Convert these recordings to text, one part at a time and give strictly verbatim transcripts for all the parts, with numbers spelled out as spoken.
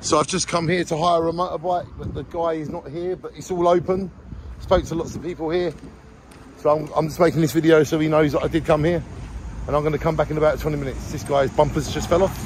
So I've just come here to hire a motorbike, but the guy is not here, but it's all open. Spoke to lots of people here. So I'm, I'm just making this video so he knows that I did come here. And I'm going to come back in about twenty minutes. This guy's bumpers just fell off.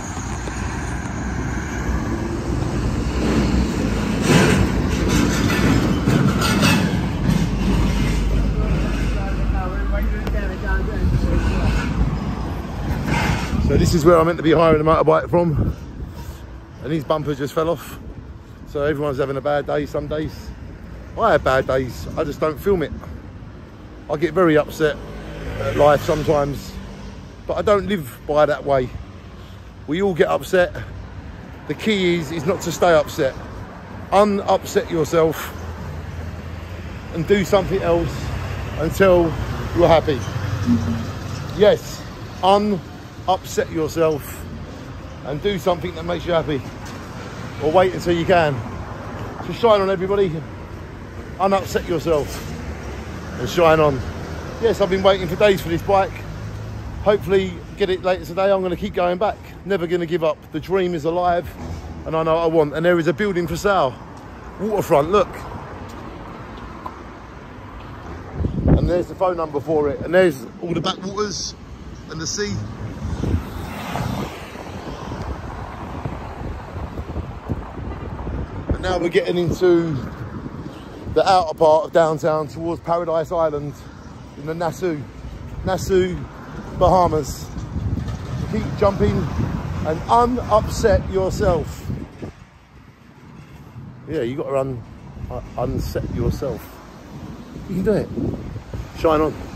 So this is where I'm meant to be hiring a motorbike from. And his bumper just fell off. So everyone's having a bad day some days. I have bad days, I just don't film it. I get very upset at life sometimes, but I don't live by that way. We all get upset. The key is, is not to stay upset. Un-upset yourself and do something else until you're happy. Yes, un-upset yourself and do something that makes you happy, or wait until you can. So shine on, everybody. Un-upset yourself and shine on. Yes, I've been waiting for days for this bike. Hopefully get it later today. I'm going to keep going back, never going to give up. The dream is alive and I know what I want. And there is a building for sale, waterfront, look. And there's the phone number for it, and there's all the backwaters and the sea. Now we're getting into the outer part of downtown towards Paradise Island in the Nassau, Nassau, Bahamas. Keep jumping and un-upset yourself. Yeah, you got to un, uh, unset yourself. You can do it. Shine on.